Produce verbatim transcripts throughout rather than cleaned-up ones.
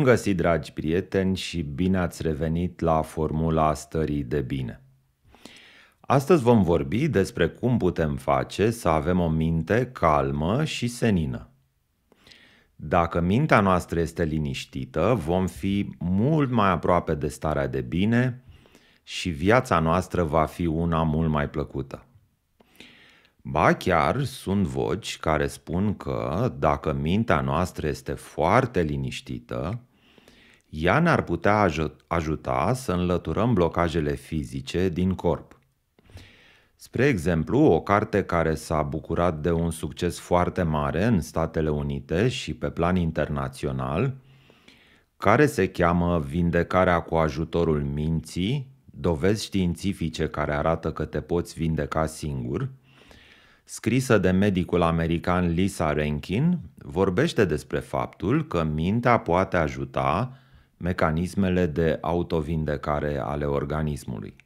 găsit, dragi prieteni, și bine ați revenit la Formula Stării de Bine. Astăzi vom vorbi despre cum putem face să avem o minte calmă și senină. Dacă mintea noastră este liniștită, vom fi mult mai aproape de starea de bine și viața noastră va fi una mult mai plăcută. Ba chiar sunt voci care spun că dacă mintea noastră este foarte liniștită, ea ne-ar putea ajuta să înlăturăm blocajele fizice din corp. Spre exemplu, o carte care s-a bucurat de un succes foarte mare în Statele Unite și pe plan internațional, care se cheamă Vindecarea cu ajutorul minții, dovezi științifice care arată că te poți vindeca singur, scrisă de medicul american Lisa Rankin, vorbește despre faptul că mintea poate ajuta mecanismele de autovindecare ale organismului.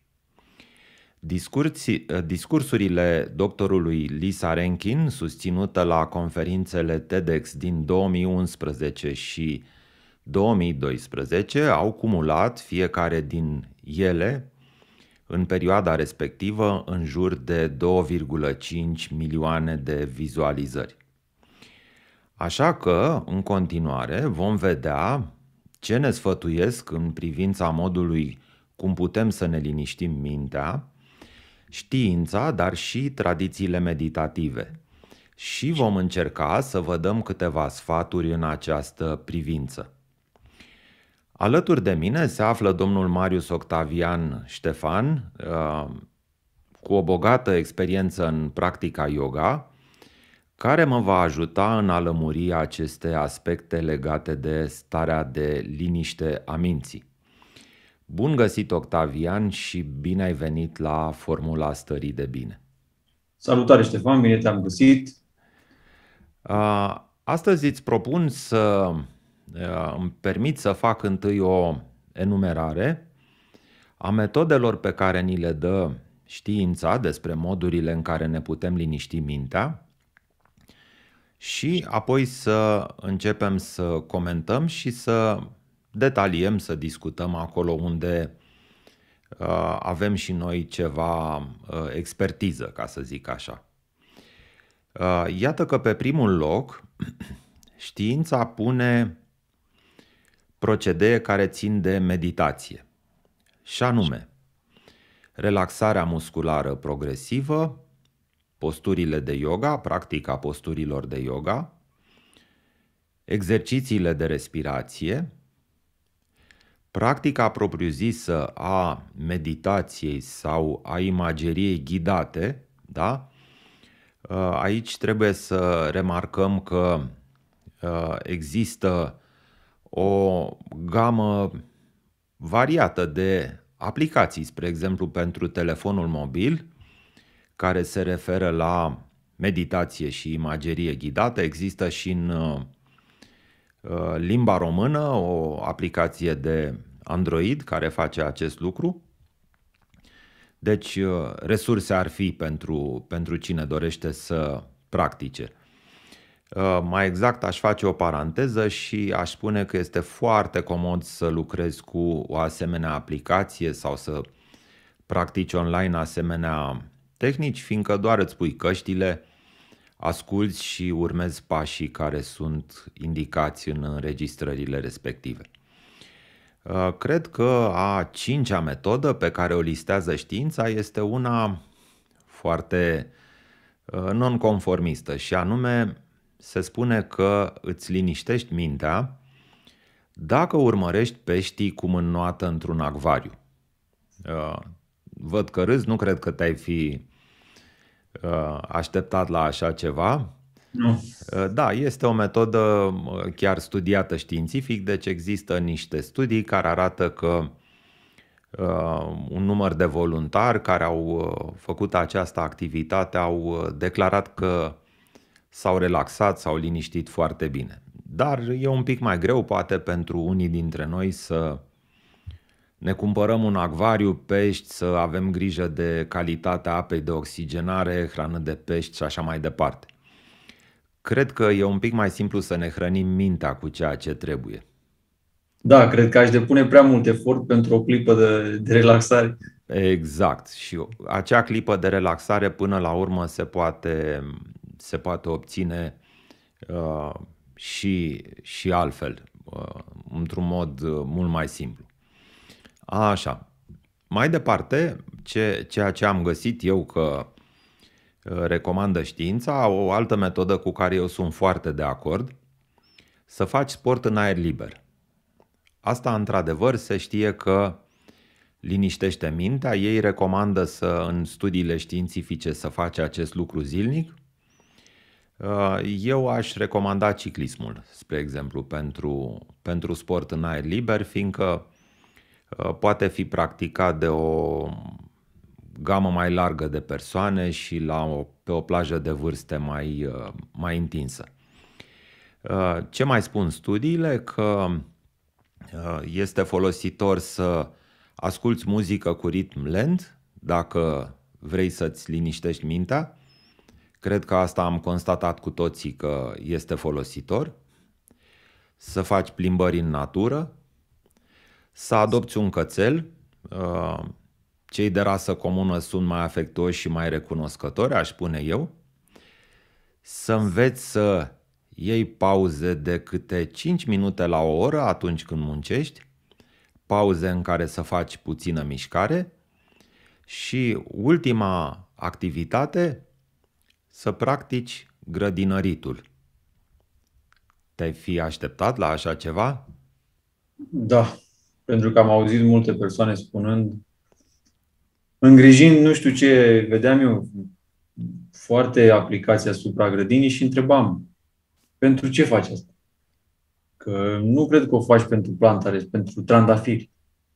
Discursurile doctorului Lisa Rankin, susținută la conferințele TEDx din două mii unsprezece și două mii doisprezece, au cumulat fiecare din ele în perioada respectivă în jur de două virgulă cinci milioane de vizualizări. Așa că, în continuare, vom vedea ce ne sfătuiesc în privința modului cum putem să ne liniștim mintea, știința, dar și tradițiile meditative. Și vom încerca să vă dăm câteva sfaturi în această privință. Alături de mine se află domnul Marius Octavian Ștefan, cu o bogată experiență în practica yoga, care mă va ajuta în a lămuri aceste aspecte legate de starea de liniște a minții. Bun găsit, Octavian, și bine ai venit la Formula Stării de Bine. Salutare, Ștefan, bine te-am găsit. Astăzi îți propun să îmi permit să fac întâi o enumerare a metodelor pe care ni le dă știința despre modurile în care ne putem liniști mintea și apoi să începem să comentăm și să detaliem, să discutăm acolo unde uh, avem și noi ceva uh, expertiză, ca să zic așa. Uh, iată că pe primul loc știința pune procedee care țin de meditație, și anume relaxarea musculară progresivă, posturile de yoga, practica posturilor de yoga, exercițiile de respirație, practica propriu-zisă a meditației sau a imageriei ghidate, da? Aici trebuie să remarcăm că există o gamă variată de aplicații, spre exemplu pentru telefonul mobil, care se referă la meditație și imagerie ghidată. Există și în limba română o aplicație de Android care face acest lucru. Deci resurse ar fi pentru, pentru cine dorește să practice. Mai exact, aș face o paranteză și aș spune că este foarte comod să lucrezi cu o asemenea aplicație sau să practici online asemenea tehnici, fiindcă doar îți pui căștile, asculți și urmezi pașii care sunt indicați în înregistrările respective. Cred că a cincea metodă pe care o listează știința este una foarte nonconformistă și anume se spune că îți liniștești mintea dacă urmărești peștii cum înnoată într-un acvariu. Văd că râzi, nu cred că te-ai fi așteptat la așa ceva. Nu. Da, este o metodă chiar studiată științific, deci există niște studii care arată că un număr de voluntari care au făcut această activitate au declarat că s-au relaxat, s-au liniștit foarte bine. Dar e un pic mai greu, poate, pentru unii dintre noi să ne cumpărăm un acvariu, pești, să avem grijă de calitatea apei, de oxigenare, hrană de pești și așa mai departe. Cred că e un pic mai simplu să ne hrănim mintea cu ceea ce trebuie. Da, cred că aș depune prea mult efort pentru o clipă de, de relaxare. Exact. Și acea clipă de relaxare până la urmă se poate, se poate obține uh, și, și altfel, uh, într-un mod uh, mult mai simplu. Așa. Mai departe, ce, ceea ce am găsit eu că uh, recomandă știința, o altă metodă cu care eu sunt foarte de acord, să faci sport în aer liber. Asta, într-adevăr, se știe că liniștește mintea. Ei recomandă să, în studiile științifice, să faci acest lucru zilnic. Eu aș recomanda ciclismul, spre exemplu, pentru, pentru sport în aer liber, fiindcă poate fi practicat de o gamă mai largă de persoane și la o, pe o plajă de vârste mai, mai întinsă. Ce mai spun studiile? Că este folositor să asculți muzică cu ritm lent dacă vrei să-ți liniștești mintea. Cred că asta am constatat cu toții că este folositor. Să faci plimbări în natură, să adopți un cățel. Cei de rasă comună sunt mai afectuoși și mai recunoscători, aș spune eu. Să înveți să iei pauze de câte cinci minute la o oră atunci când muncești, pauze în care să faci puțină mișcare și ultima activitate, să practici grădinăritul. Te-ai fi așteptat la așa ceva? Da, pentru că am auzit multe persoane spunând, îngrijind, nu știu ce, vedeam eu foarte aplicații asupra grădinii și întrebam, pentru ce faci asta? Că nu cred că o faci pentru plantare, pentru trandafiri.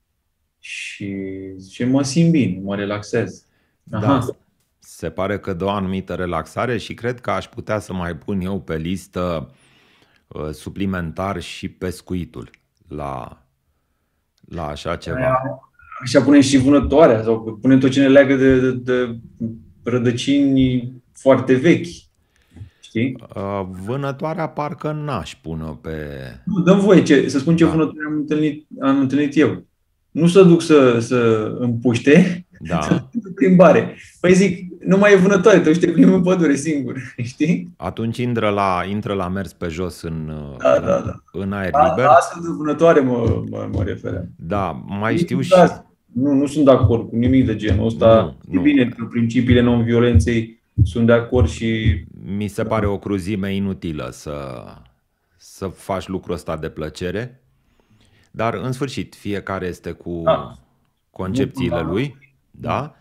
Și, și mă simt bine, mă relaxez. Da, Aha. se pare că dă o anumită relaxare și cred că aș putea să mai pun eu pe listă uh, suplimentar și pescuitul la, la așa ceva. Așa punem și vânătoarea sau punem tot ce ne leagă de, de, de rădăcini foarte vechi. Știi? Uh, vânătoarea parcă n-aș pune pe... Nu, dăm voie ce, să spun ce Da. vânătoare am întâlnit, am întâlnit eu. Nu să duc să, să împuște, Da. să duc plimbare. Păi zic, nu mai e vânătoare, te duci te plimbi în pădure singur, știi? Atunci intră la, intră la mers pe jos în, Da, în, da, da. în aer La, liber. la astfel de vânătoare mă, mă, mă refeream. Da, mai știu și... Da, nu, nu sunt de acord cu nimic de genul ăsta. Nu, E nu. bine că principiile non-violenței sunt de acord și... Mi se pare o cruzime inutilă să, să faci lucrul ăsta de plăcere. Dar, în sfârșit, fiecare este cu Da. concepțiile lui. Da?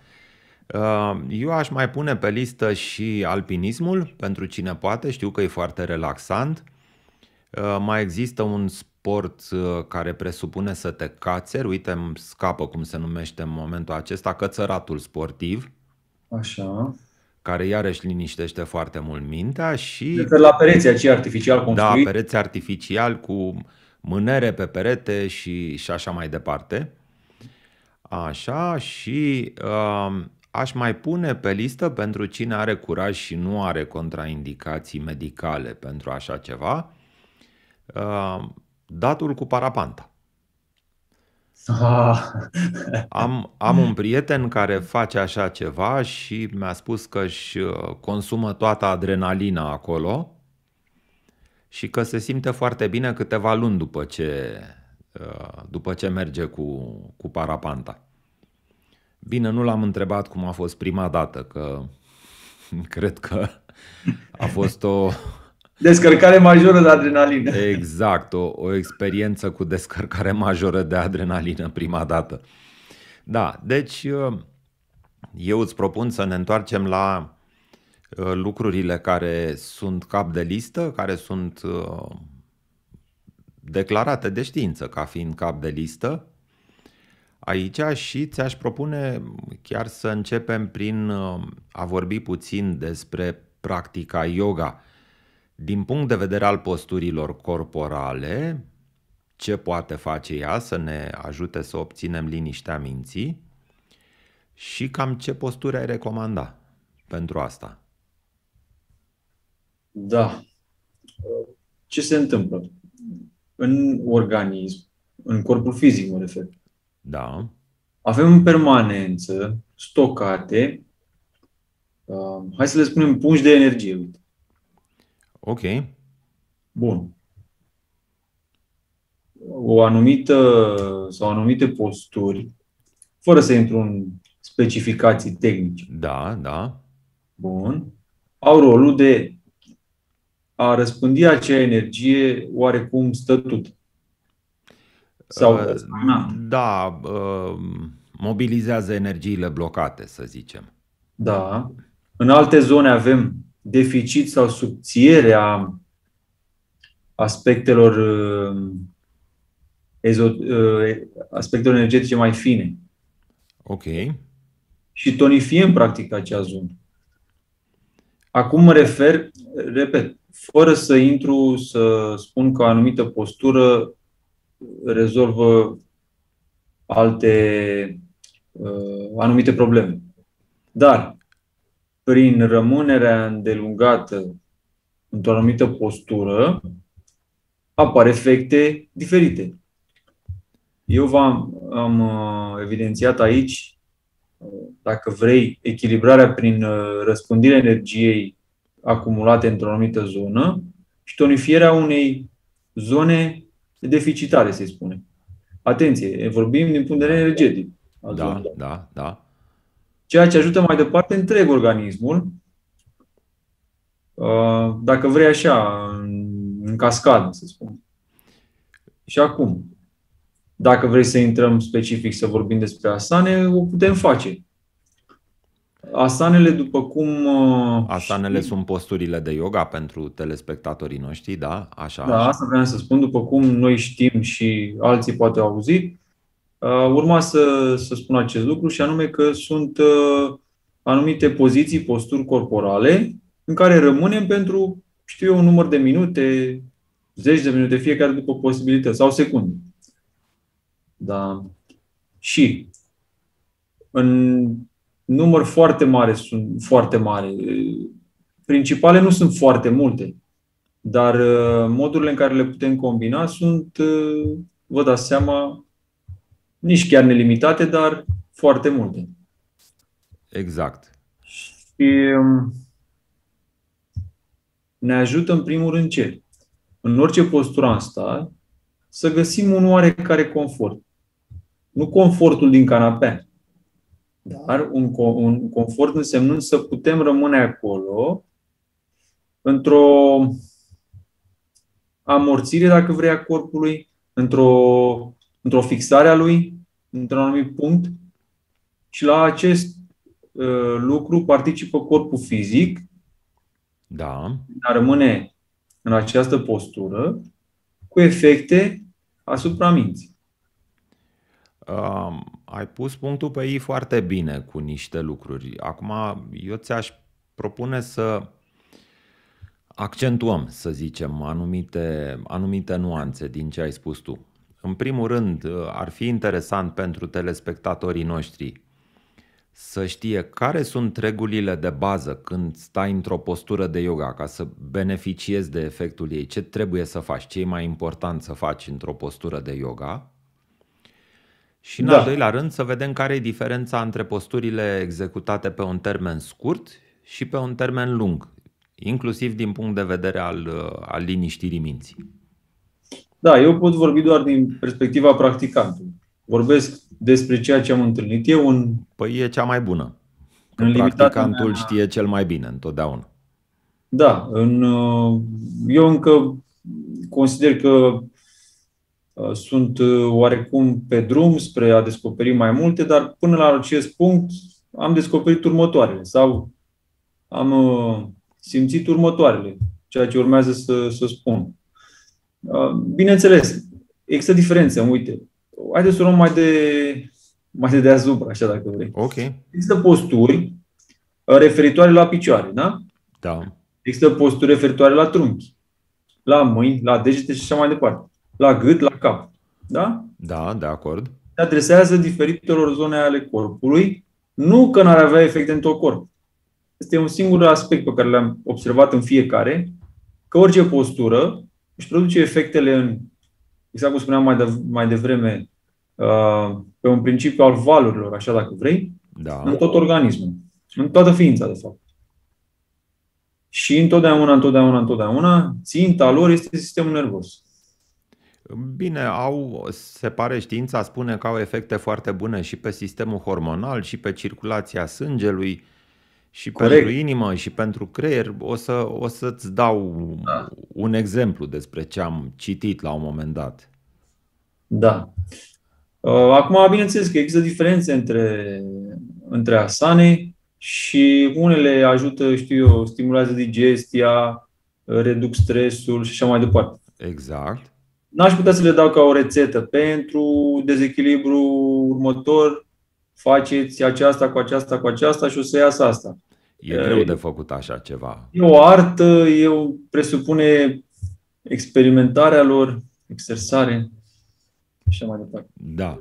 Eu aș mai pune pe listă și alpinismul, pentru cine poate. Știu că e foarte relaxant. Mai există un sport care presupune să te cațeri. Uite, îmi scapă cum se numește în momentul acesta, cățăratul sportiv. Așa. Care iarăși liniștește foarte mult mintea și... De la pereții aceia artificial construit. Da, pereți artificial cu mânere pe perete și, și așa mai departe. Așa, și uh, aș mai pune pe listă, pentru cine are curaj și nu are contraindicații medicale pentru așa ceva, uh, datul cu parapanta. Ah. Am, am un prieten care face așa ceva și mi-a spus că își consumă toată adrenalina acolo și că se simte foarte bine câteva luni după ce, după ce merge cu, cu parapanta. Bine, nu l-am întrebat cum a fost prima dată, că cred că a fost o... Descărcare majoră de adrenalină. Exact, o, o experiență cu descărcare majoră de adrenalină prima dată. Da, deci eu îți propun să ne întoarcem la lucrurile care sunt cap de listă, care sunt declarate de știință ca fiind cap de listă aici și ți-aș propune chiar să începem prin a vorbi puțin despre practica yoga. Din punct de vedere al posturilor corporale, ce poate face ea să ne ajute să obținem liniștea minții și cam ce posturi ai recomanda pentru asta? Da. Ce se întâmplă? În organism, în corpul fizic mă refer. Da. Avem în permanență stocate, uh, hai să le spunem pungi de energie. Uite. Ok. Bun. O anumită sau anumite posturi, fără să intru în specificații tehnice. Da, da. Bun. Au rolul de a răspândi acea energie oarecum stătută. Sau Uh, stagna. da, uh, mobilizează energiile blocate, să zicem. Da. În alte zone avem deficit sau subțiere a aspectelor, uh, ezo, uh, aspectelor energetice mai fine. Ok. Și tonifiem practic acea zonă. Acum mă refer, repet, fără să intru să spun că o anumită postură rezolvă alte uh, anumite probleme. Dar prin rămânerea îndelungată într-o anumită postură apar efecte diferite. Eu v-am am, uh, evidențiat aici, uh, dacă vrei, echilibrarea prin uh, răspândirea energiei acumulate într-o anumită zonă și tonifierea unei zone deficitare, să-i spunem. Atenție, vorbim din punct de vedere energetic. Da, da, da. Ceea ce ajută mai departe întreg organismul, uh, dacă vrei așa, în, în cascadă, să spunem. Și acum, dacă vrei să intrăm specific să vorbim despre asane, o putem face. Asanele, după cum... Asanele știm, sunt posturile de yoga pentru telespectatorii noștri, da? Așa. Da, asta vreau să spun, după cum noi știm și alții poate au auzit, urma să, să spun acest lucru și anume că sunt anumite poziții, posturi corporale în care rămânem pentru, știu eu, un număr de minute, zeci de minute, fiecare după posibilități, sau secunde. Da. Și în număr foarte mare sunt foarte mare. Principale nu sunt foarte multe, dar modurile în care le putem combina sunt, vă dați seama, nici chiar nelimitate, dar foarte multe. Exact. Și ne ajută în primul rând ce? În orice postură am stat, să găsim un oarecare confort. Nu confortul din canapea, dar un, un confort însemnând să putem rămâne acolo într-o amorțire, dacă vrei, a corpului, într-o, într-o fixare a lui, într-un anumit punct. Și la acest uh, lucru participă corpul fizic, da, a rămâne în această postură, cu efecte asupra minții. Uh, ai pus punctul pe ei foarte bine cu niște lucruri. Acum, eu ți-aș propune să accentuăm, să zicem, anumite, anumite nuanțe din ce ai spus tu. În primul rând, ar fi interesant pentru telespectatorii noștri să știe care sunt regulile de bază când stai într-o postură de yoga ca să beneficiezi de efectul ei. Ce trebuie să faci? Ce e mai important să faci într-o postură de yoga? Și în da. al doilea rând să vedem care e diferența între posturile executate pe un termen scurt și pe un termen lung, inclusiv din punct de vedere al, al liniștirii minții. Da, eu pot vorbi doar din perspectiva practicantului. Vorbesc despre ceea ce am întâlnit eu în... Păi e cea mai bună. Că în practicantul mea... știe cel mai bine întotdeauna. Da, în, eu încă consider că sunt oarecum pe drum spre a descoperi mai multe, dar până la acest punct am descoperit următoarele sau am simțit următoarele, ceea ce urmează să, să spun. Bineînțeles, există diferențe, uite. Haideți să o luăm mai de, mai de deasupra, așa dacă vrei. Ok. Există posturi referitoare la picioare, da? Da. Există posturi referitoare la trunchi, la mâini, la degete și așa mai departe. La gât, la cap. Da? Da, de acord. Se adresează diferitelor zone ale corpului, nu că n-ar avea efecte în tot corp. Este un singur aspect pe care l-am observat în fiecare, că orice postură își produce efectele în exact cum spuneam mai, de, mai devreme, uh, pe un principiu al valorilor, așa dacă vrei, Da. în tot organismul, în toată ființa, de fapt. Și întotdeauna, întotdeauna, întotdeauna, ținta lor este sistemul nervos. Bine, au, se pare, știința spune că au efecte foarte bune și pe sistemul hormonal, și pe circulația sângelui, și Corect. pentru inimă, și pentru creier. O, să, o să-ți dau Da. un exemplu despre ce am citit la un moment dat. Da. Acum, bineînțeles că există diferențe între, între asane și unele ajută, știu eu, stimulează digestia, reduc stresul și așa mai departe. Exact. N-aș putea să le dau ca o rețetă pentru dezechilibru următor, faceți aceasta cu aceasta cu aceasta și o să iasă asta. E greu de făcut așa ceva. E o artă, e o, presupune experimentarea lor, exersare și așa mai departe. Da.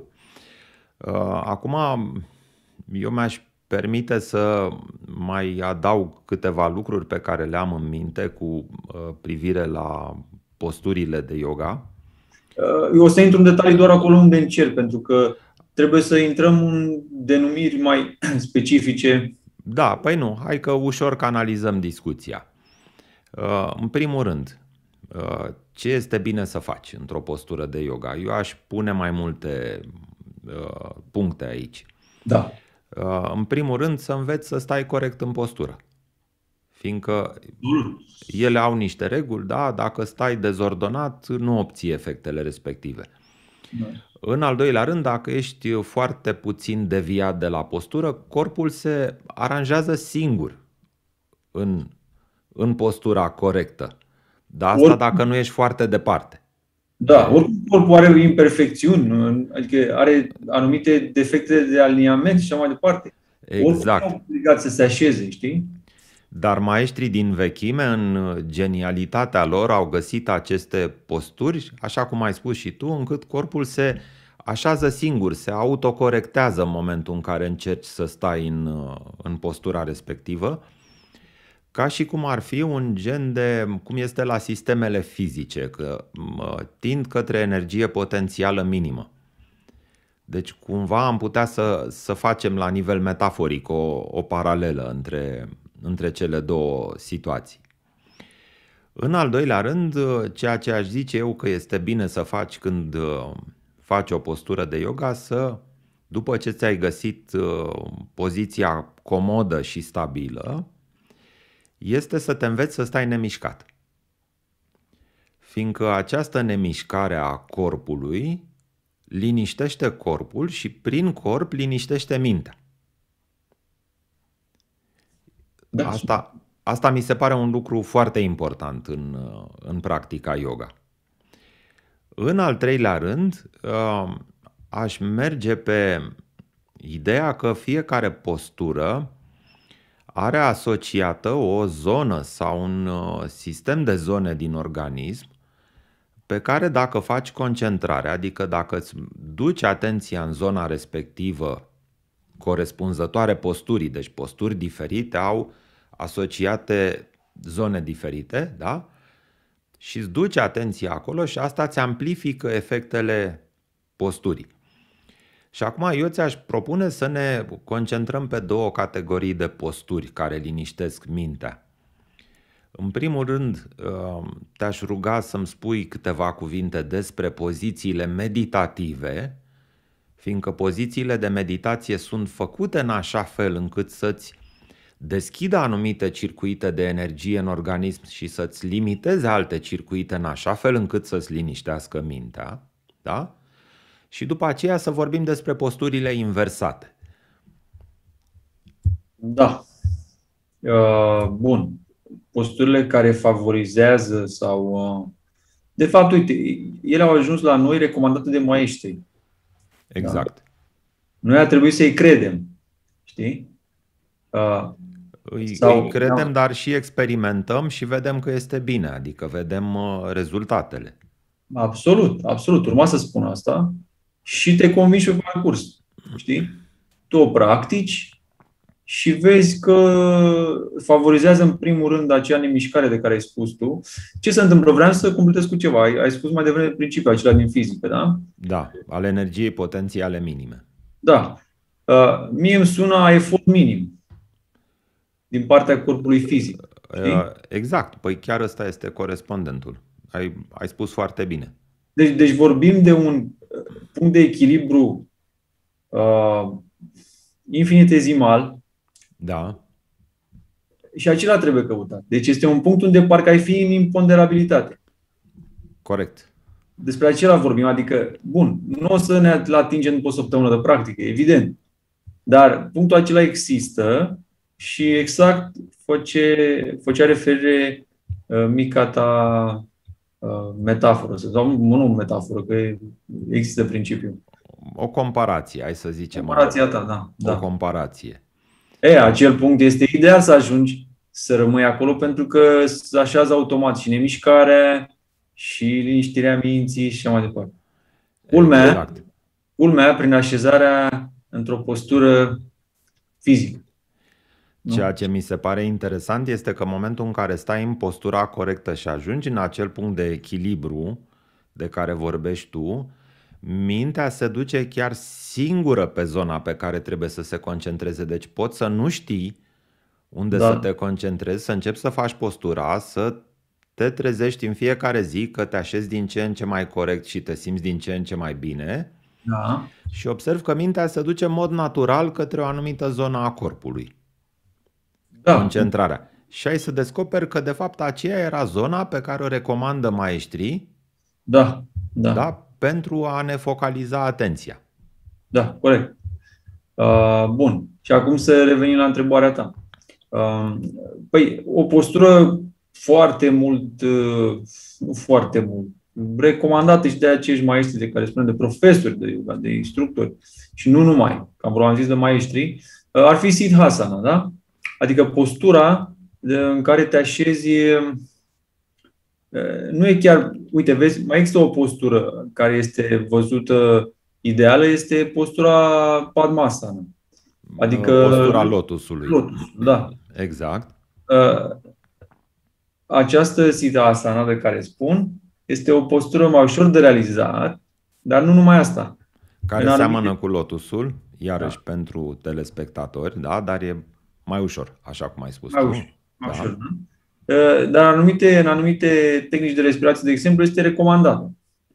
Acum, eu mi-aș permite să mai adaug câteva lucruri pe care le am în minte cu privire la posturile de yoga. Eu o să intru în detalii doar acolo unde încerc, pentru că trebuie să intrăm în denumiri mai specifice. Da, păi nu, hai că ușor canalizăm discuția. În primul rând, ce este bine să faci într-o postură de yoga? Eu aș pune mai multe puncte aici. Da. În primul rând, să înveți să stai corect în postură. Fiindcă ele au niște reguli, da? Dacă stai dezordonat, nu obții efectele respective. Da. În al doilea rând, dacă ești foarte puțin deviat de la postură, corpul se aranjează singur în, în postura corectă. Dar asta dacă nu ești foarte departe. Da, oricum corpul are imperfecțiuni, adică are anumite defecte de aliniament și așa mai departe. Exact. Oricum nu obligat să se așeze, știi? Dar maestrii din vechime, în genialitatea lor, au găsit aceste posturi, așa cum ai spus și tu, încât corpul se așează singur, se autocorectează în momentul în care încerci să stai în, în postura respectivă, ca și cum ar fi un gen de, cum este la sistemele fizice, că tind către energie potențială minimă. Deci cumva am putea să, să facem la nivel metaforic o, o paralelă între, între cele două situații. În al doilea rând, ceea ce aș zice eu că este bine să faci când faci o postură de yoga, să, după ce ți-ai găsit poziția comodă și stabilă, este să te înveți să stai nemișcat. Fiindcă această nemișcare a corpului liniștește corpul și prin corp liniștește mintea. Da. Asta, asta mi se pare un lucru foarte important în, în practica yoga. În al treilea rând, aș merge pe ideea că fiecare postură are asociată o zonă sau un sistem de zone din organism pe care dacă faci concentrare, adică dacă îți duci atenția în zona respectivă corespunzătoare posturii, deci posturi diferite au asociate zone diferite, da? Și îți duci atenția acolo și asta îți amplifică efectele posturii. Și acum eu ți-aș propune să ne concentrăm pe două categorii de posturi care liniștesc mintea. În primul rând, te-aș ruga să-mi spui câteva cuvinte despre pozițiile meditative, fiindcă pozițiile de meditație sunt făcute în așa fel încât să-ți deschidă anumite circuite de energie în organism și să-ți limiteze alte circuite în așa fel încât să-ți liniștească mintea, da? Și după aceea să vorbim despre posturile inversate. Da. Uh, bun. Posturile care favorizează sau... Uh, de fapt, uite, ele au ajuns la noi recomandate de maestri. Exact. Da? Noi ar trebui să-i credem. Știi? Uh, îi, sau, îi credem, da. Dar și experimentăm și vedem că este bine. Adică vedem uh, rezultatele. Absolut, absolut. Urma să spun asta. Și te convingi pe parcurs. Știi? Tu o practici și vezi că favorizează în primul rând acea nemișcare de care ai spus tu. Ce se întâmplă? Vreau să completez cu ceva. Ai, ai spus mai devreme principiul acela din fizică, da? Da, al energiei potențiale minime. Da. Uh, mie îmi sună efort minim din partea corpului fizic. Știi? Uh, exact, păi chiar ăsta este corespondentul. Ai, ai spus foarte bine. Deci, deci vorbim de un punct de echilibru uh, infinitezimal. Da. Și acela trebuie căutat. Deci este un punct unde parcă ai fi în imponderabilitate. Corect. Despre acela vorbim. Adică, bun, nu o să ne atingem după o săptămână de practică, evident. Dar punctul acela există și exact face, făcea referire uh, mica ta uh, metaforă. Sau nu metaforă, că există principiul. O comparație, hai să zicem. Comparația ta, da. O da. comparație. E, acel punct este ideal să ajungi să rămâi acolo pentru că se așează automat și nemișcarea și liniștirea minții și așa mai departe. Culmea, exact. culmea prin așezarea într-o postură fizică. Ceea ce mi se pare interesant este că în momentul în care stai în postura corectă și ajungi în acel punct de echilibru de care vorbești tu, mintea se duce chiar singură pe zona pe care trebuie să se concentreze. Deci poți să nu știi unde Da. să te concentrezi, să începi să faci postura, să te trezești în fiecare zi că te așezi din ce în ce mai corect și te simți din ce în ce mai bine. Da. Și observ că mintea se duce în mod natural către o anumită zonă a corpului. Da. Concentrarea. Și ai să descoperi că de fapt aceea era zona pe care o recomandă maestrii, Da. Da. da, pentru a ne focaliza atenția. Da, corect. Uh, bun. Și acum să revenim la întrebarea ta. Uh, păi, o postură foarte mult, uh, nu foarte mult, recomandată și de acești maestri de care spunem, de profesori de yoga, de instructori și nu numai, că am zis de maestri, uh, ar fi Siddhasana, da? Adică postura de, în care te așezi. Nu e chiar, uite, vezi, mai există o postură care este văzută ideală, este postura Padmasana. Adică postura lotusului. Lotus, da. Exact. Această Siddhasana de care spun este o postură mai ușor de realizat, dar nu numai asta. Care seamănă cu lotusul, iarăși da. pentru telespectatori, da, dar e mai ușor, așa cum ai spus mai tu. Ușor, mai da. ușor, da? Dar în anumite, în anumite tehnici de respirație, de exemplu, este recomandată.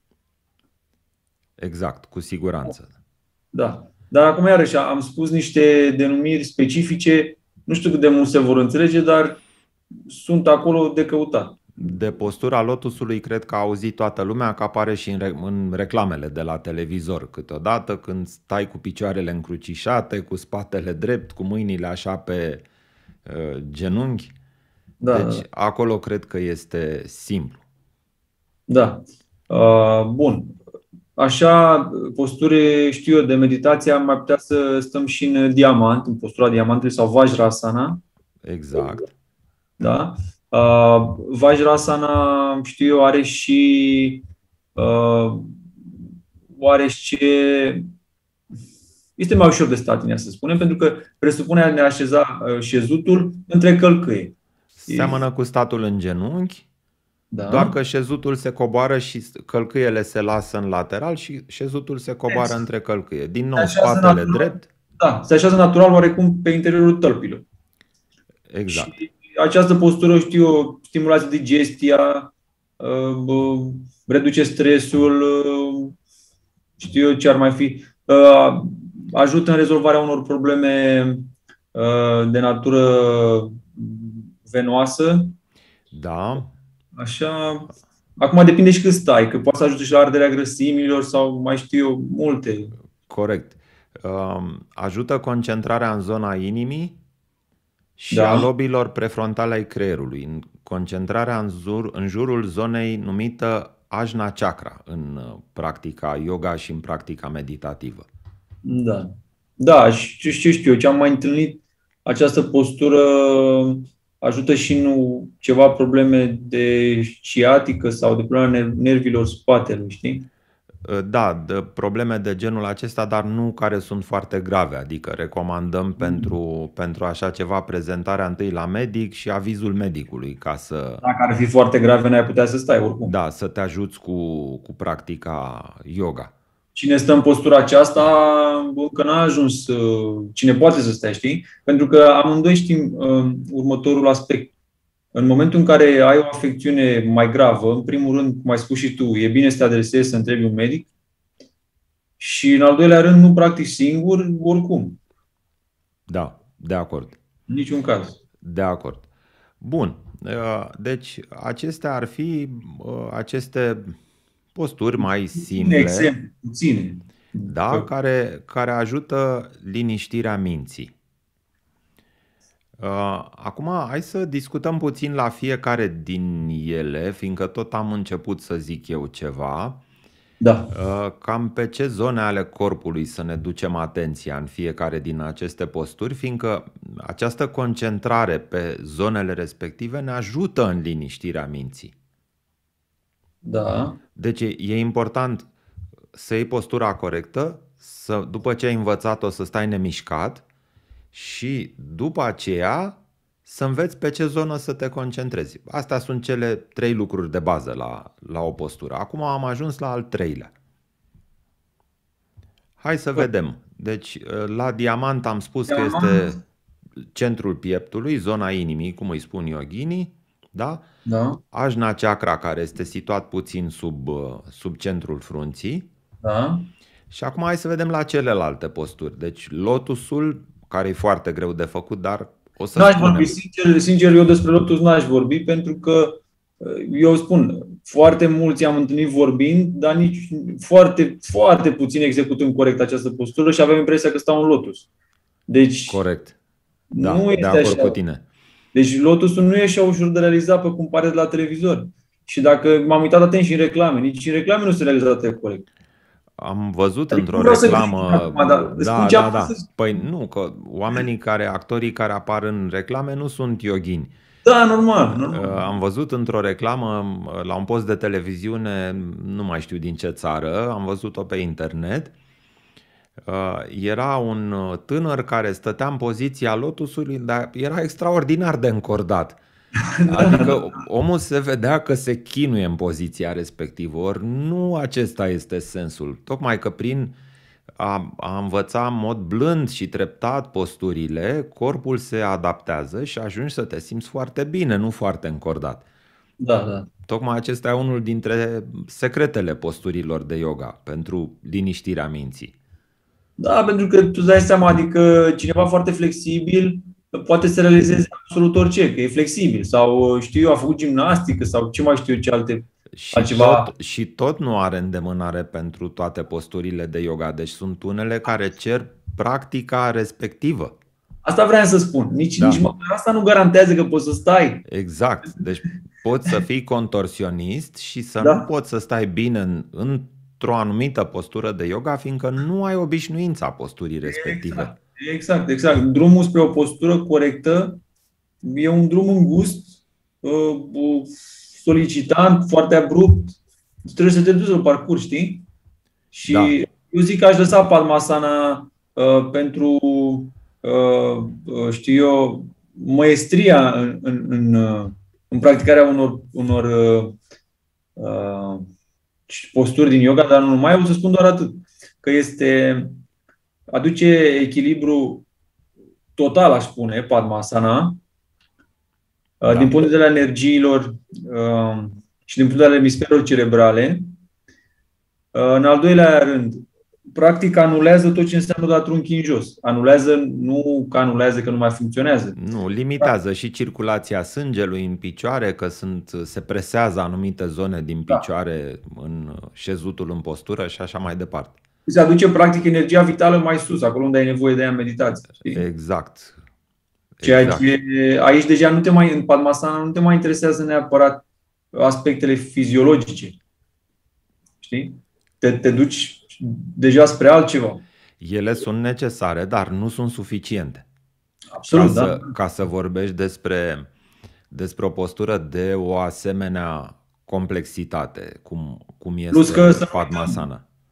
Exact, cu siguranță. Da. Dar acum, iarăși, am spus niște denumiri specifice, nu știu cât de mult se vor înțelege, dar sunt acolo de căutat. De postura lotusului cred că a auzit toată lumea, că apare și în, re- în reclamele de la televizor câteodată, când stai cu picioarele încrucișate, cu spatele drept, cu mâinile așa pe uh, genunchi. Da, deci da. acolo cred că este simplu. Da. Uh, bun. Așa, posturi, știu eu, de meditație, am mai putea să stăm și în diamant, în postura diamantului sau Vajrasana. Exact. Da. Uh, Vajrasana, știu eu, are și uh, oarece este mai ușor de stat în ea, să spunem, pentru că presupune a ne așeza uh, șezutul între călcâie. Seamănă cu statul în genunchi, da. doar că șezutul se coboară și călcâiele se lasă în lateral și șezutul se coboară exact. între călcâie. Din nou, spatele natural, drept. Da, se așează natural oarecum pe interiorul tălpilor. Exact. Și această postură, știu eu, stimulează digestia, uh, reduce stresul, uh, știu eu ce ar mai fi, uh, ajută în rezolvarea unor probleme uh, de natură venoasă. Da. Așa. Acum depinde și cât stai, că poate să ajute și la arderea grăsimilor sau mai știu eu, multe. Corect. Uh, ajută concentrarea în zona inimii și da. a lobilor prefrontale ai creierului. Concentrarea în, jur, în jurul zonei numită Ajna Chakra în practica yoga și în practica meditativă. Da. Da, și știu, știu eu, ce am mai întâlnit, această postură ajută și în ceva probleme de sciatică sau de probleme nervilor spatelui, știi? Da, de probleme de genul acesta, dar nu care sunt foarte grave. Adică recomandăm pentru, pentru așa ceva prezentarea întâi la medic și avizul medicului ca să, Dacă ar fi foarte grave, n-ai putea să stai oricum. da, să te ajuți cu, cu practica yoga. Cine stă în postura aceasta încă n-a ajuns, cine poate să stea, știi? Pentru că amândoi știm uh, următorul aspect. În momentul în care ai o afecțiune mai gravă, în primul rând, cum ai spus și tu, e bine să te adresezi, să întrebi un medic. Și în al doilea rând, nu practici singur, oricum. Da, de acord. În niciun caz. De acord. Bun. Deci, acestea ar fi aceste posturi mai simple, exemplu, puține. Da, care, care ajută liniștirea minții. Acum, hai să discutăm puțin la fiecare din ele, fiindcă tot am început să zic eu ceva. Da. Cam pe ce zone ale corpului să ne ducem atenția în fiecare din aceste posturi, fiindcă această concentrare pe zonele respective ne ajută în liniștirea minții. Da. Deci e important să iei postura corectă, să, după ce ai învățat-o să stai nemișcat și după aceea să înveți pe ce zonă să te concentrezi. Astea sunt cele trei lucruri de bază la, la o postură. Acum am ajuns la al treilea. Hai să vedem. Deci la diamant am spus că este centrul pieptului, zona inimii, cum îi spun yoghinii, da? Da. Ajna chakra, care este situat puțin sub, sub centrul frunții. Da. Și acum hai să vedem la celelalte posturi. Deci lotusul, care e foarte greu de făcut, dar o să N-aș spunem. vorbi, sincer, sincer, eu despre lotus n-aș vorbi, pentru că eu spun, foarte mulți am întâlnit vorbind, dar nici foarte, foarte puțin executând corect această postură și avem impresia că stau în lotus. Deci, corect. Da, nu este de acord așa. cu tine. Deci lotusul nu e așa ușor de realizat pe cum pare de la televizor. Și dacă m-am uitat atent și în reclame, nici în reclame nu se realizează corect. Am văzut Adică într-o nu vreau să reclamă. zic acum, dar Da, spun ce da, am da. văzut. Păi nu, că oamenii care, actorii care apar în reclame nu sunt yoghini. Da, normal, normal. Am văzut într-o reclamă la un post de televiziune, nu mai știu din ce țară, am văzut-o pe internet. Era un tânăr care stătea în poziția lotusului, dar era extraordinar de încordat. Adică omul se vedea că se chinuie în poziția respectivă. Ori nu acesta este sensul. Tocmai că prin a, a învăța în mod blând și treptat posturile, corpul se adaptează și ajungi să te simți foarte bine, nu foarte încordat. Da, da. Tocmai acesta e unul dintre secretele posturilor de yoga pentru liniștirea minții. Da, pentru că tu îți dai seama, adică cineva foarte flexibil poate să realizeze absolut orice, că e flexibil sau știu eu, a făcut gimnastică sau ce mai știu eu ce alte Și altceva. tot, și tot nu are îndemânare pentru toate posturile de yoga. Deci sunt unele care cer practica respectivă. Asta vreau să spun. Nici, Da. nici măcar asta nu garantează că poți să stai. Exact. Deci poți să fii contorsionist și să Da. nu poți să stai bine în, într-o anumită postură de yoga, fiindcă nu ai obișnuința posturii respective. Exact, exact, exact. Drumul spre o postură corectă e un drum îngust, uh, solicitant, foarte abrupt. Trebuie să te duci să-l parcurgi, știi? Și Da. eu zic că aș lăsa Padmasana uh, pentru, uh, uh, știu eu, maestria în, în, în, uh, în practicarea unor, unor uh, uh, posturi din yoga, dar nu numai. O să spun doar atât, că este, aduce echilibru total, aș spune, Padmasana, Da. din punct de vedere al energiilor uh, și din punct de vedere al emisferelor cerebrale. Uh, în al doilea rând, practic anulează tot ce înseamnă dat trunchi în jos. Anulează, nu că anulează că nu mai funcționează. Nu, limitează și circulația sângelui în picioare, că sunt, se presează anumite zone din Da. picioare în șezutul în postură și așa mai departe. Se aduce practic energia vitală mai sus, acolo unde ai nevoie de ea în meditație. Știi? Exact. Ceea Exact. ce aici deja nu te mai, în Padmasana nu te mai interesează neapărat aspectele fiziologice. Știi? Te, te duci deja spre altceva. Ele sunt necesare, dar nu sunt suficiente. Absolut, Ca da. să, ca să vorbești despre, despre o postură de o asemenea complexitate, cum, cum Plus că este să nu Padmasana.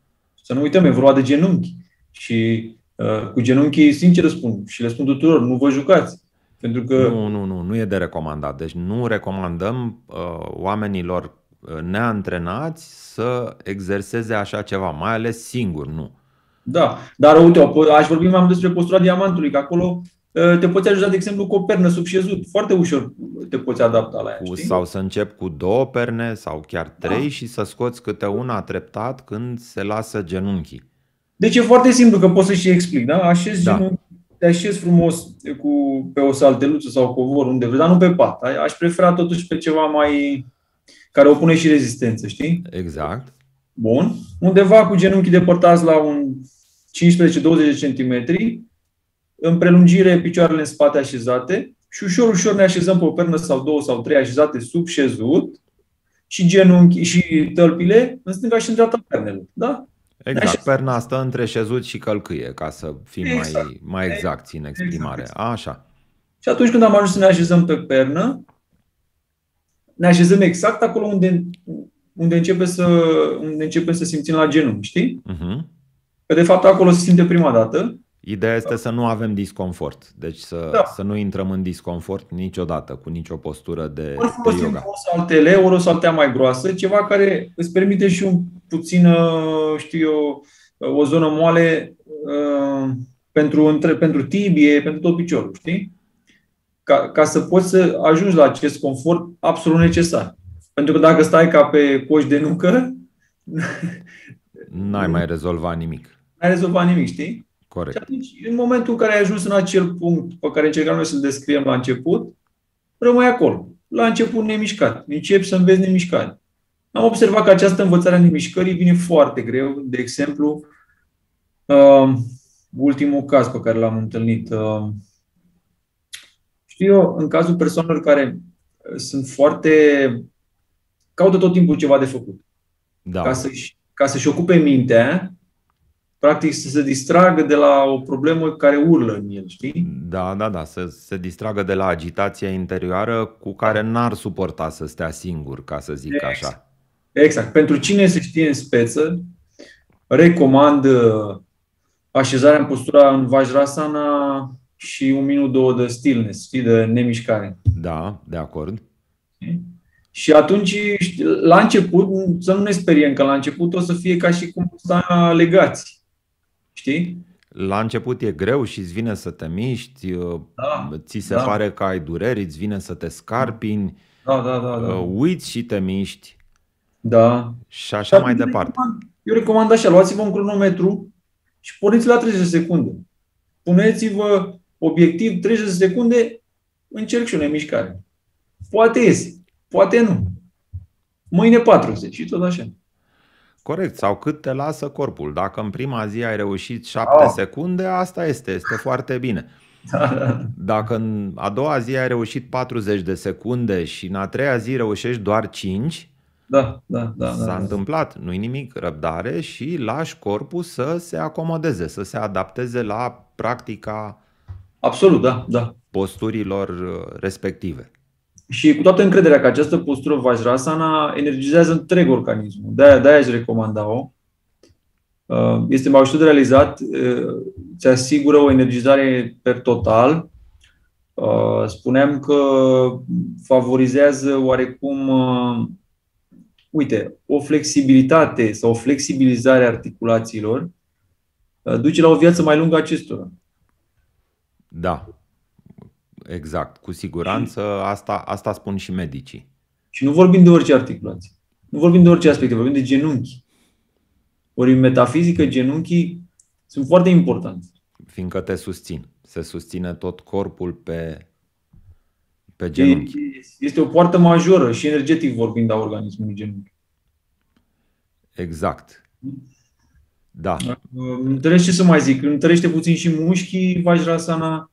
Să nu uităm, e vorba de genunchi. Și uh, cu genunchii, sincer spun, și le spun tuturor, nu vă jucați. Pentru că... Nu, nu, nu, nu e de recomandat. Deci nu recomandăm uh, oamenilor uh, neantrenați să exerseze așa ceva, mai ales singur, nu. Da, dar uite, aș vorbi mai mult despre postura diamantului, că acolo uh, te poți ajuta, de exemplu, cu o pernă sub șezut. Foarte ușor te poți adapta la ea, Cu, știi? sau să încep cu două perne sau chiar trei Da. și să scoți câte una treptat când se lasă genunchii. Deci e foarte simplu, că pot să și explic, da? Așezi Da. genunchi, te așezi frumos cu, pe o salteluță sau covor, unde vrei, dar nu pe pat. Aș prefera totuși pe ceva mai... care opune și rezistență, știi? Exact. Bun. Undeva cu genunchii depărtați la un cincisprezece douăzeci de centimetri, în prelungire, picioarele în spate așezate și ușor, ușor ne așezăm pe o pernă sau două sau trei așezate sub șezut și genunchi și tălpile în stânga și în dreapta pernelor. Da? Exact. Perna stă între șezut și călcâie, ca să fim Exact. mai, mai exacti în exprimare. Exact. Așa. Și atunci când am ajuns să ne așezăm pe pernă, ne așezăm exact acolo unde, unde, începe să, unde începem să simțim la genunchi, știi? Uh-huh. Că de fapt acolo se simte prima dată. Ideea este să nu avem disconfort. Deci să, Da. să nu intrăm în disconfort niciodată cu nicio postură de, Ori de folosim yoga. o saltele, ori o saltea mai groasă, ceva care îți permite și un puțin, știu eu, o zonă moale uh, pentru, între, pentru tibie, pentru tot piciorul, știi? Ca, ca să poți să ajungi la acest confort absolut necesar. Pentru că dacă stai ca pe coș de nucă, N-ai mai rezolvat nimic. n-ai rezolvat nimic, știi? Corect. Și atunci, în momentul în care ai ajuns în acel punct pe care încercam noi să-l descriem la început, rămâi acolo. La început nemișcat. Începi să înveți nemișcare. Am observat că această învățare a nemișcării vine foarte greu. De exemplu, uh, ultimul caz pe care l-am întâlnit. Uh, știu eu, în cazul persoanelor care sunt foarte... caută tot timpul ceva de făcut. Da. Ca să-și, ca să-și ocupe mintea, practic să se distragă de la o problemă care urlă în el, știi? Da, da, da, să se distragă de la agitația interioară cu care n-ar suporta să stea singur, ca să zic Exact. așa. Exact. Pentru cine se știe în speță, recomand așezarea în postura în Vajrasana și un minut, două de stillness, știi, de nemișcare. Da, de acord. Și atunci, la început, să nu ne speriem, că la început o să fie ca și cum sta legați. Știi? La început e greu și îți vine să te miști, Da, ți se da. pare că ai dureri, îți vine să te scarpini, Da, da, da, da. uiți și te miști Da. și așa mai eu departe. Recomand, eu recomand așa, luați-vă un cronometru și porniți la treizeci de secunde. Puneți-vă obiectiv treizeci de secunde, încerc și o nemișcare. Poate iese, poate nu. Mâine patruzeci și tot așa. Corect, sau cât te lasă corpul. Dacă în prima zi ai reușit șapte Ah. secunde, asta este, este foarte bine. Dacă în a doua zi ai reușit patruzeci de secunde și în a treia zi reușești doar cinci, Da, da, da. s-a da. întâmplat, nu-i nimic, răbdare și lași corpul să se acomodeze, să se adapteze la practica Absolut, da, da. posturilor respective. Și cu toată încrederea că această postură Vajrasana energizează întreg organismul. De-aia, de-aia aș recomanda-o. Este mai ușor de realizat, îți asigură o energizare per total. Spuneam că favorizează oarecum, uite, o flexibilitate sau o flexibilizare a articulațiilor, duce la o viață mai lungă acestora. Da, exact. Cu siguranță asta, asta spun și medicii. Și nu vorbim de orice articulație. Nu vorbim de orice aspect, vorbim de genunchi. Ori în metafizică, genunchii sunt foarte importanți. Fiindcă te susțin. Se susține tot corpul pe, pe genunchi. Este o poartă majoră și energetic vorbind a organismului genunchi. Exact. Da. Întărește, ce să mai zic, întărește puțin și mușchii, Vajrasana.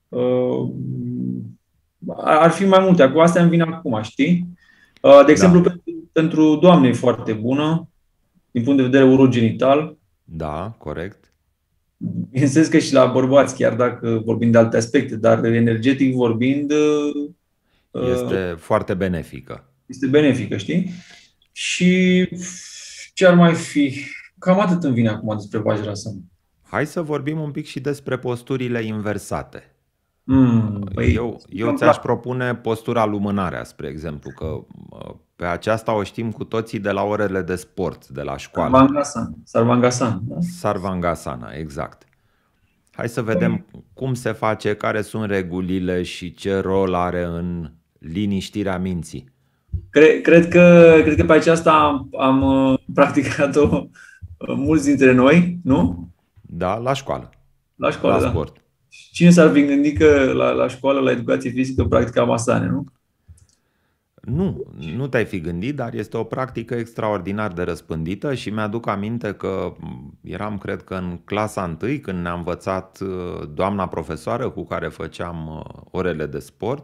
Ar fi mai multe. Cu astea îmi vin acum, știi? De exemplu, da. pentru, pentru doamne e foarte bună, din punct de vedere urogenital. Da, corect. Bineînțeles că și la bărbați, chiar dacă vorbim de alte aspecte, dar energetic vorbind... Este uh, foarte benefică. Este benefică, știi? Și ce ar mai fi? Cam atât îmi vine acum despre Vajrasana. Hai să vorbim un pic și despre posturile inversate. Mm, păi, Eu, eu ți-aș propune postura lumânarea, spre exemplu, că pe aceasta o știm cu toții de la orele de sport, de la școală. Sarvangasana. Sarvangasana, da? Sarvangasana, exact. Hai să vedem cum se face, care sunt regulile și ce rol are în liniștirea minții. Cred, cred, că, cred că pe aceasta am, am uh, practicat-o uh, mulți dintre noi, nu? Da, la școală, La școală, la da. sport. Cine s-ar fi gândit că la, la școală, la educație fizică, practicam asane, nu? Nu, nu te-ai fi gândit, dar este o practică extraordinar de răspândită și mi-aduc aminte că eram, cred că în clasa întâi, când ne-a învățat doamna profesoară cu care făceam orele de sport,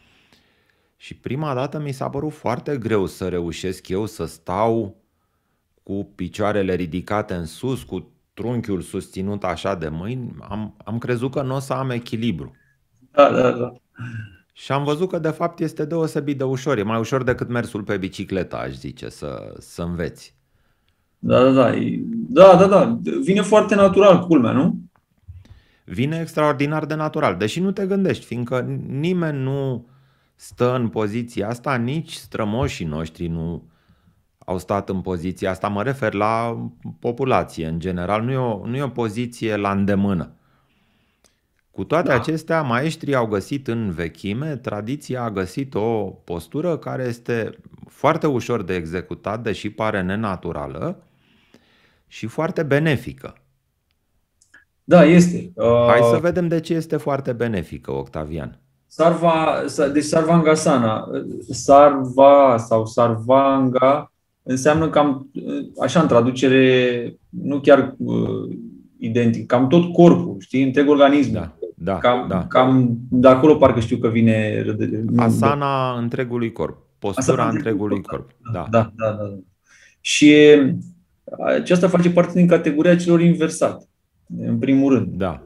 și prima dată mi s-a părut foarte greu să reușesc eu să stau cu picioarele ridicate în sus, cu trunchiul susținut așa de mâini. Am, am crezut că nu o să am echilibru. Da, da, da. Și am văzut că de fapt este deosebit de ușor. E mai ușor decât mersul pe bicicletă, aș zice, să, să înveți. Da, da, da. E- Da, da, da. Vine foarte natural, culmea, nu? Vine extraordinar de natural, deși nu te gândești, fiindcă nimeni nu stă în poziția asta, nici strămoșii noștri nu au stat în poziția asta. Mă refer la populație în general, nu e o, nu e o poziție la îndemână. Cu toate Da. acestea, maestrii au găsit în vechime, tradiția a găsit o postură care este foarte ușor de executat, deși pare nenaturală, și foarte benefică. Da, este. Uh, Hai să vedem de ce este foarte benefică, Octavian. Sarva, sa- deci Sarvangasana, Sarva sau Sarvanga înseamnă cam, așa în traducere, nu chiar uh, identic, cam tot corpul, știi, întreg organismul. Da, da, Cam, da. cam de acolo parcă știu că vine... Asana întregului corp, postura Asana întregului întregului corp. Da. Da, da, da. da. Și aceasta face parte din categoria celor inversate, în primul rând. Da.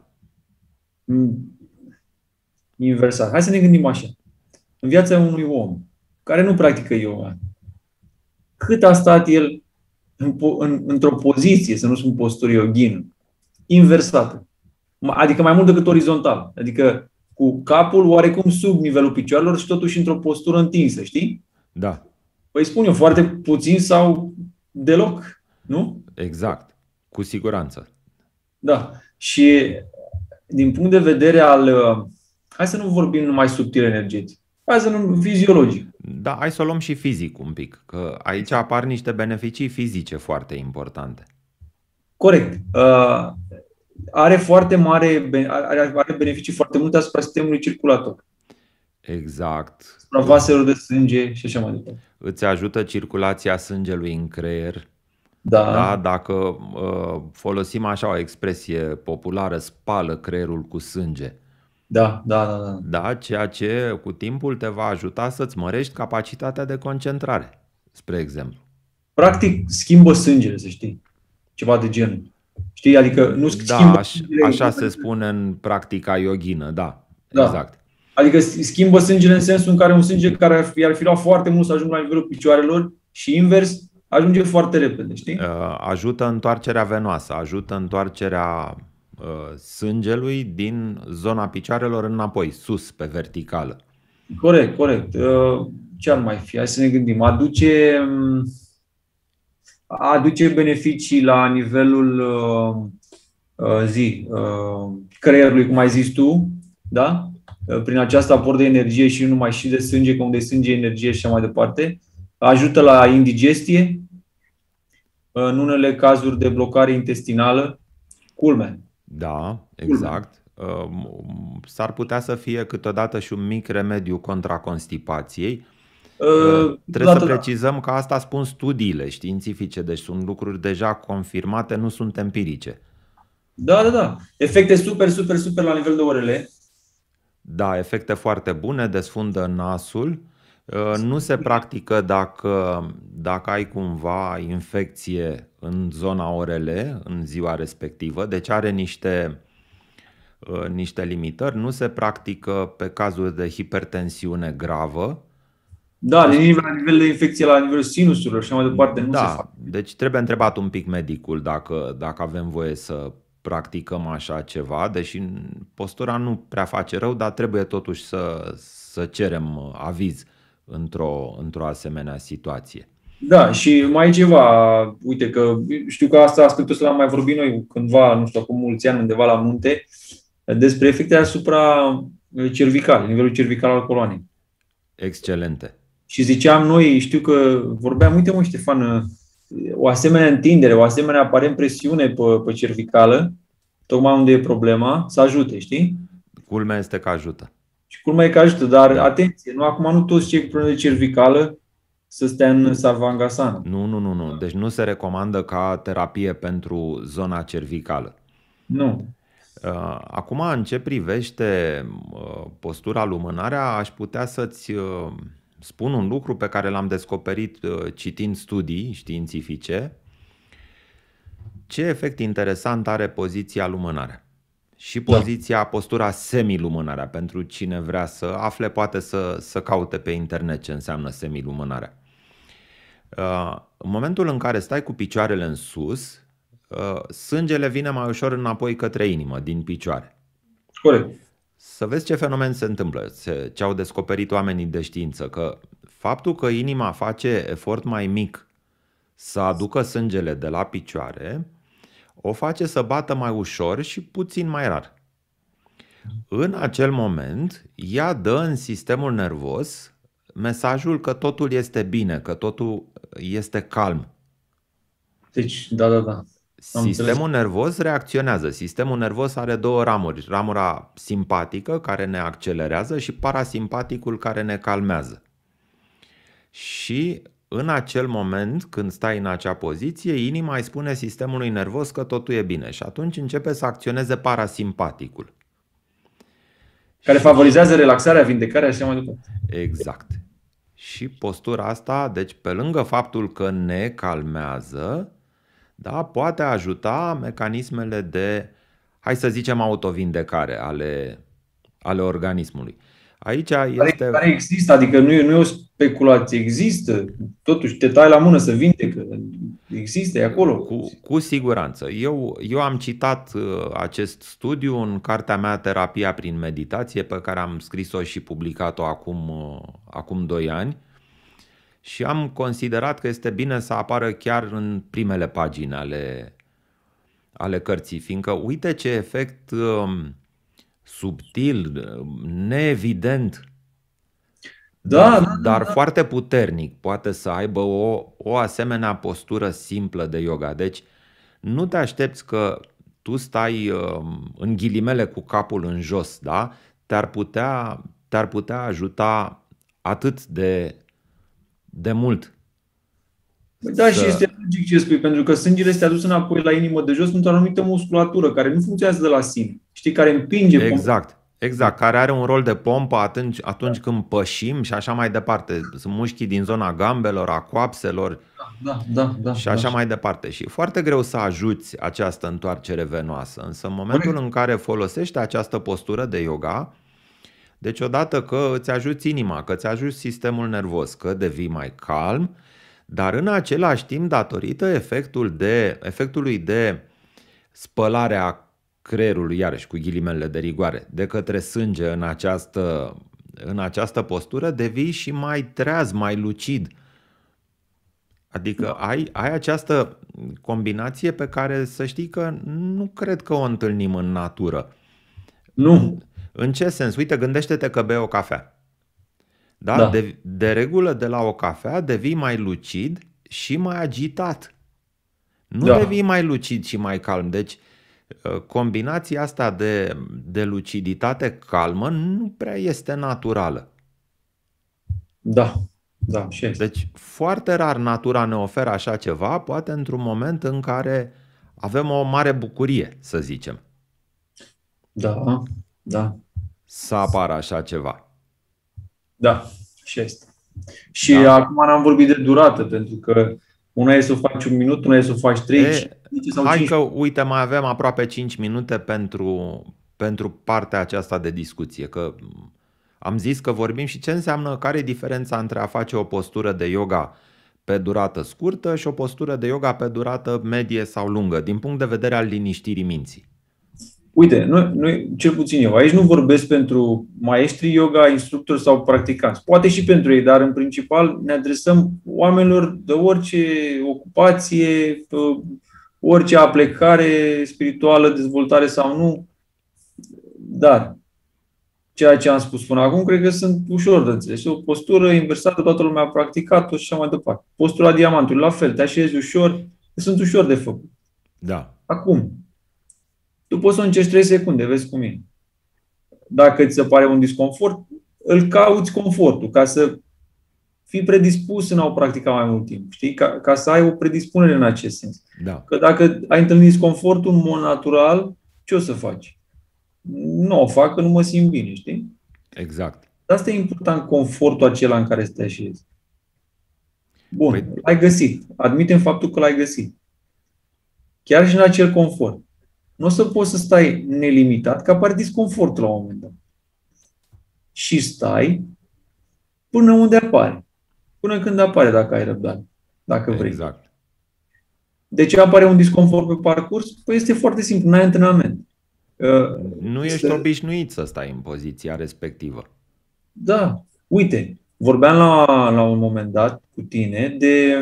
Inversat. Hai să ne gândim așa. În viața unui om care nu practică yoga, cât a stat el în, în, într-o poziție, să nu spun postură yoghină, inversată. Adică mai mult decât orizontal. Adică cu capul oarecum sub nivelul picioarelor și totuși într-o postură întinsă, știi? Da. Păi spun eu, foarte puțin sau deloc, nu? Exact. Cu siguranță. Da. Și din punct de vedere al... Hai să nu vorbim numai subtil energetic. Hai să nu fiziologic. Da, hai să o luăm și fizic un pic, că aici apar niște beneficii fizice foarte importante. Corect. Uh, are foarte mare, are, are beneficii foarte multe asupra sistemului circulator. Exact. Asupra vaselor de sânge și așa mai departe. Îți ajută circulația sângelui în creier. Da. Da, dacă uh, folosim așa o expresie populară, spală creierul cu sânge. Da, da, da, da. Da, ceea ce cu timpul te va ajuta să-ți mărești capacitatea de concentrare, spre exemplu. Practic schimbă sângele, să știi. Ceva de genul. Știi? Adică nu Da, schimbă aș, sângele. așa se spune în practica yoghină, da, Da. exact. Adică schimbă sângele în sensul în care un sânge care ar fi, ar fi luat foarte mult să ajungă la nivelul picioarelor și invers ajunge foarte repede, știi? Uh, Ajută întoarcerea venoasă, ajută întoarcerea uh, sângelui din zona picioarelor înapoi, sus, pe verticală. Corect, corect. Uh, Ce ar mai fi? Hai să ne gândim. Aduce, aduce beneficii la nivelul uh, uh, zi, uh, creierului, cum ai zis tu, da? Uh, Prin această aport de energie și nu numai și de sânge, că unde e sânge, energie și așa mai departe. Ajută la indigestie, în unele cazuri de blocare intestinală. Culme. Da, exact. Uh, S-ar putea să fie câteodată și un mic remediu contra constipației. Uh, Trebuie să da, da. precizăm că asta spun studiile științifice, deci sunt lucruri deja confirmate, nu sunt empirice. Da, da, da. Efecte super, super, super la nivel de orele. Da, efecte foarte bune, desfundă nasul. Uh, Nu se practică dacă, dacă ai cumva infecție în zona orele în ziua respectivă, deci are niște, uh, niște limitări. Nu se practică pe cazuri de hipertensiune gravă. Da, de Deci, nivel, la nivel de infecție, la nivelul sinusurilor și așa mai departe, nu se da, fac. deci trebuie întrebat un pic medicul dacă, dacă avem voie să practicăm așa ceva, deși postura nu prea face rău, dar trebuie totuși să, să cerem aviz într-o, într-o asemenea situație. Da, și mai e ceva, uite că știu că asta aspectul ăsta l-am mai vorbit noi cândva, nu știu, acum mulți ani, undeva la munte, despre efectele asupra cervicale, nivelul cervical al coloanei. Excelente. Și ziceam noi, știu că vorbeam, uite mă, Ștefan, o asemenea întindere, o asemenea aparent presiune pe, pe cervicală, tocmai unde e problema, să ajute, știi? Culmea este că ajută. Și culmea e că ajută, dar Da. atenție, nu, acum nu toți cei cu probleme de cervicală să stea în sarvangasana. Nu, nu, nu, nu. Deci nu se recomandă ca terapie pentru zona cervicală. Nu. Acum, în ce privește postura lumânarea, aș putea să-ți spun un lucru pe care l-am descoperit citind studii științifice. Ce efect interesant are poziția lumânarea și poziția, postura semilumânarea. Pentru cine vrea să afle, poate să, să caute pe internet ce înseamnă semilumânarea. În momentul în care stai cu picioarele în sus, sângele vine mai ușor înapoi către inimă, din picioare. Corect. Să vezi ce fenomen se întâmplă, ce au descoperit oamenii de știință, că faptul că inima face efort mai mic să aducă sângele de la picioare, o face să bată mai ușor și puțin mai rar. În acel moment, ea dă în sistemul nervos mesajul că totul este bine, că totul este calm. Deci, da, da, da. Am Sistemul înțeles. nervos reacționează. Sistemul nervos are două ramuri. Ramura simpatică, care ne accelerează, și parasimpaticul, care ne calmează. Și în acel moment, când stai în acea poziție, inima îi spune sistemului nervos că totul e bine. Și atunci începe să acționeze parasimpaticul. Care favorizează relaxarea, vindecarea și așa mai departe. Exact. Și postura asta, deci pe lângă faptul că ne calmează, da, poate ajuta mecanismele de, hai să zicem, autovindecare ale, ale organismului. Aici este... Care, care există, adică nu e, nu e o speculație, există. Totuși te tai la mână să vindecă. Există, e acolo. Cu, cu siguranță. Eu, eu am citat uh, acest studiu în cartea mea Terapia prin meditație, pe care am scris-o și publicat-o acum, uh, acum doi ani. Și am considerat că este bine să apară chiar în primele pagini ale, ale cărții, fiindcă uite ce efect um, subtil, neevident, Da, dar, da, da, dar da. foarte puternic poate să aibă o, o asemenea postură simplă de yoga. Deci nu te aștepți că tu stai um, în ghilimele cu capul în jos, da? Te-ar putea, te-ar putea ajuta atât de de mult. Da, și este logic ce spui, pentru că sângele este adus înapoi la inimă de jos într-o anumită musculatură care nu funcționează de la sine. Știi, care împinge. Exact, exact, care are un rol de pompă atunci, atunci da. când pășim și așa mai departe. Sunt mușchii din zona gambelor, a coapselor da, da, da, și așa da. mai departe. Și e foarte greu să ajuți această întoarcere venoasă. Însă în momentul Corect. în care folosești această postură de yoga, deci odată că îți ajuți inima, că îți ajuți sistemul nervos, că devii mai calm, dar în același timp, datorită efectul de, efectului de spălare a creierului, iarăși cu ghilimele de rigoare, de către sânge în această, în această postură, devii și mai treaz, mai lucid. Adică da. ai, ai această combinație pe care să știi că nu cred că o întâlnim în natură. Nu. În ce sens? Uite, gândește-te că bei o cafea. Da? Da. De, de regulă, de la o cafea devii mai lucid și mai agitat. Nu Da. devii mai lucid și mai calm. Deci, combinația asta de, de luciditate calmă nu prea este naturală. Da. Da, și este. Deci, foarte rar natura ne oferă așa ceva, poate într-un moment în care avem o mare bucurie, să zicem. Da, da. Să apară așa ceva. Da, și este. Și Da. acum n-am vorbit de durată, pentru că una e să o faci un minut, una e să o faci trei, E, cinci sau hai cinci. că, uite, mai avem aproape cinci minute pentru, pentru partea aceasta de discuție, că Am zis că vorbim și ce înseamnă, care e diferența între a face o postură de yoga pe durată scurtă și o postură de yoga pe durată medie sau lungă, din punct de vedere al liniștirii minții. Uite, noi, noi, cel puțin eu, aici nu vorbesc pentru maestri yoga, instructori sau practicanți. Poate și pentru ei, dar în principal ne adresăm oamenilor de orice ocupație, orice aplecare spirituală, dezvoltare sau nu. Dar ceea ce am spus până acum, cred că sunt ușor de înțeles. O postură inversată, toată lumea a practicat-o și așa mai departe. Postura diamantului, la fel, te așezi ușor, sunt ușor de făcut. Da. Acum, tu poți să încerci trei secunde, vezi cum e. Dacă ți se pare un disconfort, îl cauți confortul, ca să fii predispus în a o practica mai mult timp. Știi? Ca, ca să ai o predispunere în acest sens. Da. Că dacă ai întâlnit disconfortul în mod natural, ce o să faci? Nu o fac, că nu mă simt bine, știi? Exact. Dar asta e important, confortul acela în care te așezi. Bun, Păi... l-ai găsit. Admitem faptul că l-ai găsit. Chiar și în acel confort. Nu o să poți să stai nelimitat, că apare disconfortul la un moment dat. Și stai până unde apare. Până când apare, dacă ai răbdare. Dacă vrei. Exact. De ce apare un disconfort pe parcurs? Păi este foarte simplu, n-ai antrenament. Nu ești este... obișnuit să stai în poziția respectivă. Da. Uite, vorbeam la, la un moment dat cu tine de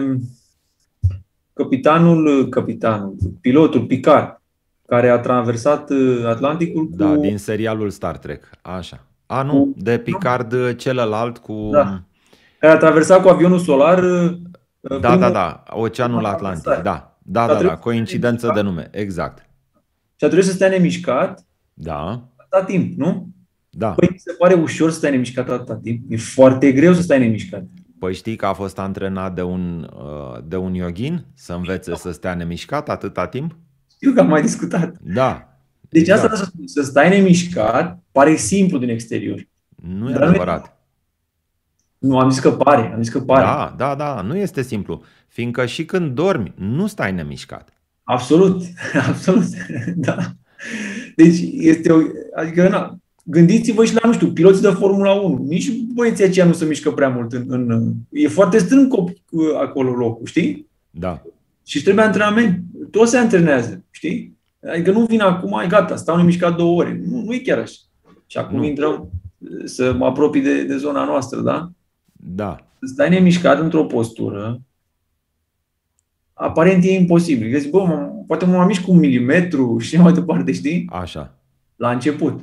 capitanul, capitanul, pilotul Picard, care a traversat Atlanticul cu... Da, din serialul Star Trek. Așa. A, nu, cu... de Picard celălalt cu... Da. Care a traversat cu avionul solar... Da, primul... da, da, Oceanul Atlantic. Da, da, da, da, da, coincidență de nume, exact. Și a trebuit să stea nemișcat da. atâta timp, nu? Da. Păi mi se pare ușor să stai nemișcat atâta timp. E foarte greu să stai nemișcat. Păi știi că a fost antrenat de un, de un yoghin să învețe să stea nemișcat atâta timp? Știu că am mai discutat. Da. Deci exact. Asta să stai nemișcat pare simplu din exterior. Nu e adevărat. Nu, am zis că pare, am zis că pare. Da, da, da, nu este simplu. Fiindcă și când dormi, nu stai nemișcat. Absolut, absolut, da. Deci este o, adică, na, gândiți-vă și la, nu știu, piloții de Formula unu. Nici băieții aceia nu se mișcă prea mult. În, în, e foarte strâng acolo locul, știi? Da. Și trebuie antrenament. Toți se antrenează, știi? Adică nu vin acum, ai gata, stau nemișcat două ore. Nu, nu e chiar așa. Și acum nu. Intrăm să mă apropii de, de zona noastră, da? Da. Să stai nemișcat într-o postură, aparent e imposibil. Că zic, bă, mă, poate mă mișc cu un milimetru și mai departe, știi? Așa. La început.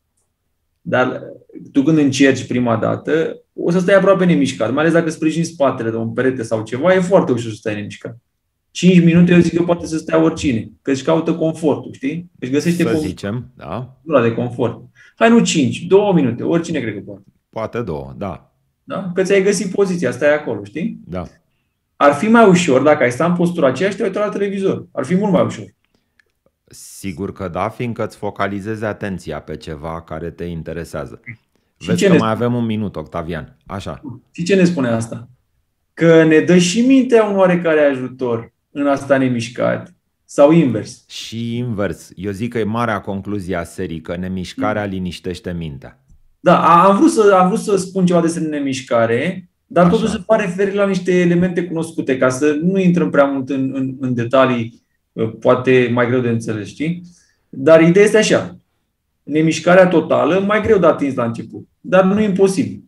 Dar tu când încerci prima dată, o să stai aproape nemișcat. Mai ales dacă sprijini spatele de un perete sau ceva, e foarte ușor să stai nemișcat. cinci minute, eu zic că poate să stea oricine. Că își caută confortul, știi? Își găsește să confort. zicem, da. Ăla de confort. Hai, nu cinci, două minute. Oricine cred că poate. Poate două, da. Da? Că ți-ai găsit poziția, stai acolo, știi? Da. Ar fi mai ușor dacă ai sta în postura aceea și te uita la televizor. Ar fi mult mai ușor. Sigur că da, fiindcă îți focalizezi atenția pe ceva care te interesează. Și Vezi ce că ne mai avem un minut, Octavian. Așa. Și ce ne spune asta? Că ne dă și mintea un oarecare ajutor în a sta nemișcat. Sau invers. Și invers. Eu zic că e marea concluzie a serii, că nemișcarea liniștește mintea. Da, am vrut să, am vrut să spun ceva despre nemișcare, dar Așa. totuși se pare referi la niște elemente cunoscute, ca să nu intrăm prea mult în, în, în detalii, poate mai greu de înțeles, știi? Dar ideea este așa. Nemișcarea totală, mai greu de atins la început, dar nu e imposibil.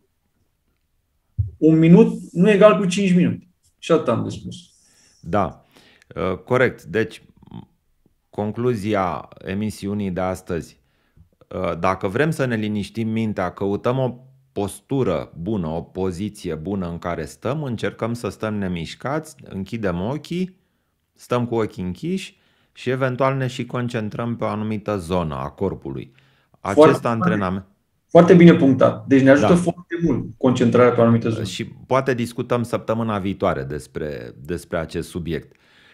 Un minut nu e egal cu cinci minute. Și atât am de spus. Da, corect. Deci, concluzia emisiunii de astăzi. Dacă vrem să ne liniștim mintea, căutăm o postură bună, o poziție bună în care stăm, încercăm să stăm nemișcați, închidem ochii, stăm cu ochii închiși și eventual ne și concentrăm pe o anumită zonă a corpului. Acest foarte, antrenament... Foarte bine punctat. Deci ne ajută da. foarte mult concentrarea pe o anumită zonă. Și poate discutăm săptămâna viitoare despre, despre acest subiect.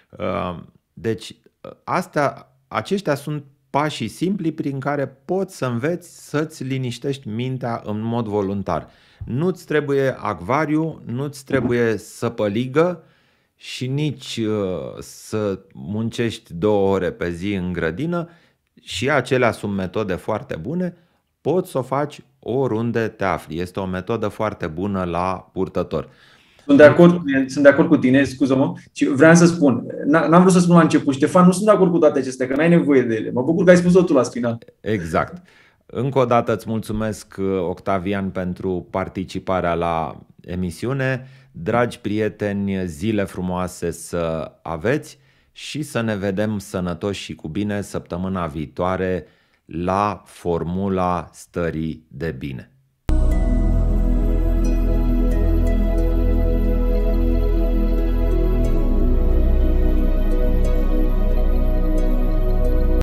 Deci, astea, aceștia sunt pașii simpli prin care poți să înveți să-ți liniștești mintea în mod voluntar. Nu-ți trebuie acvariu, nu-ți trebuie săpăligă și nici uh, să muncești două ore pe zi în grădină. Și acelea sunt metode foarte bune. poți să o faci oriunde te afli. Este o metodă foarte bună la purtător. Sunt de acord, sunt de acord cu tine, scuză-mă, și vreau să spun, n-am vrut să spun la început, Ștefan, nu sunt de acord cu toate acestea, că n-ai nevoie de ele. Mă bucur că ai spus-o tu la final. Exact. Încă o dată îți mulțumesc, Octavian, pentru participarea la emisiune. Dragi prieteni, zile frumoase să aveți și să ne vedem sănătoși și cu bine săptămâna viitoare la Formula Stării de Bine.